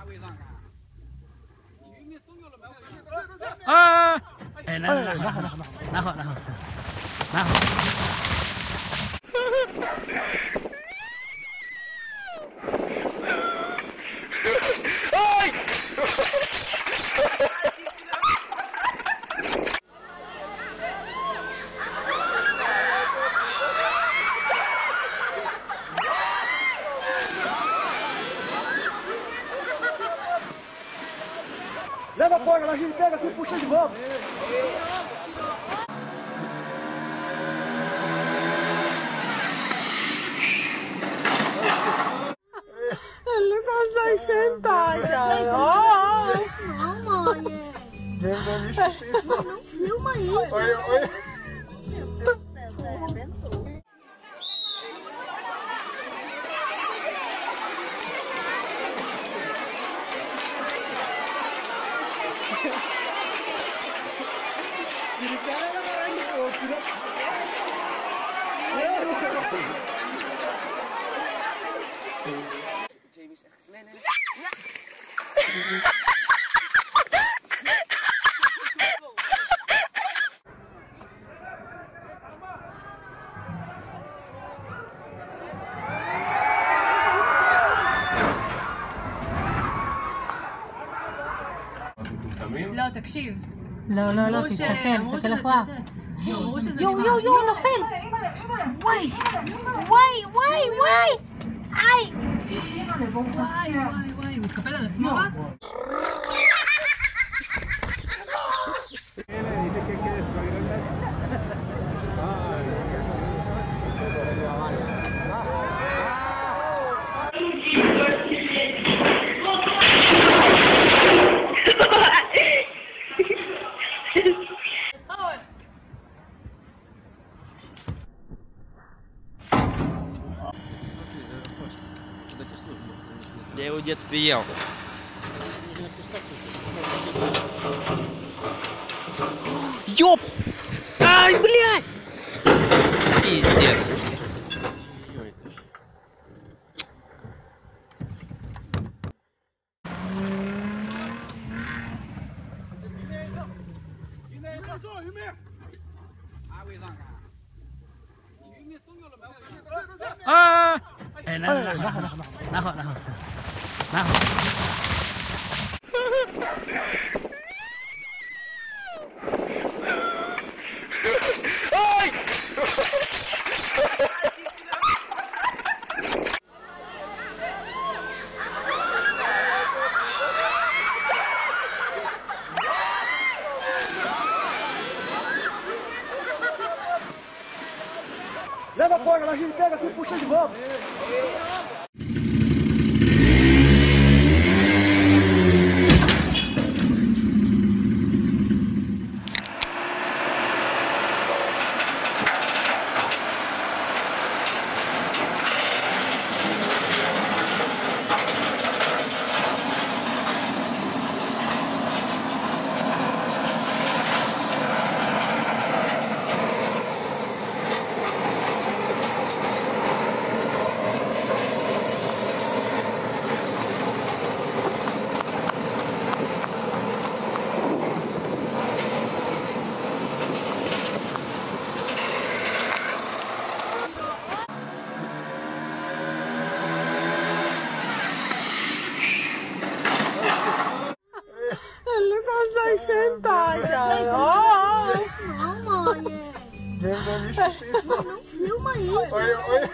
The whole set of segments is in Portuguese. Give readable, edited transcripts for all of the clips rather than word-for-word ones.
啊！哎，拿好，拿好。 Leva a corda, a gente pega aqui e puxa de volta. Ele não consegue sentar, cara. Não, mãe. Não Filma isso. Olha. לא, תקשיב. לא, תסתכל אחורה. יו, נופל! וואי! איי! וואי, הוא התקפל על עצמו רק? Я его в детстве ел. Ёп! Ай, блядь! Пиздец. А! Эй,拿好。 Leva a corda, a gente pega aqui e puxa de volta. Ele não consegue sentar, cara. Não, mãe. Não filma isso. Olha.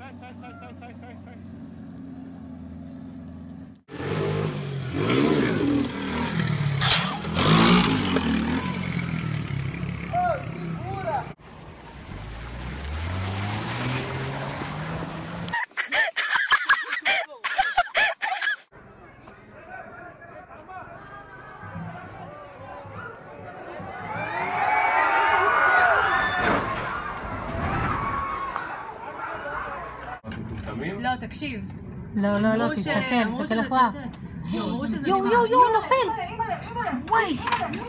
סי. לא, תקשיב. לא, תסתכל אחורה. יואו, נופל! וואי!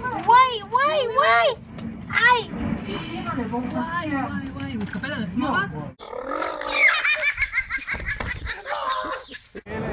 איי! וואי, הוא התקפל על עצמו רק?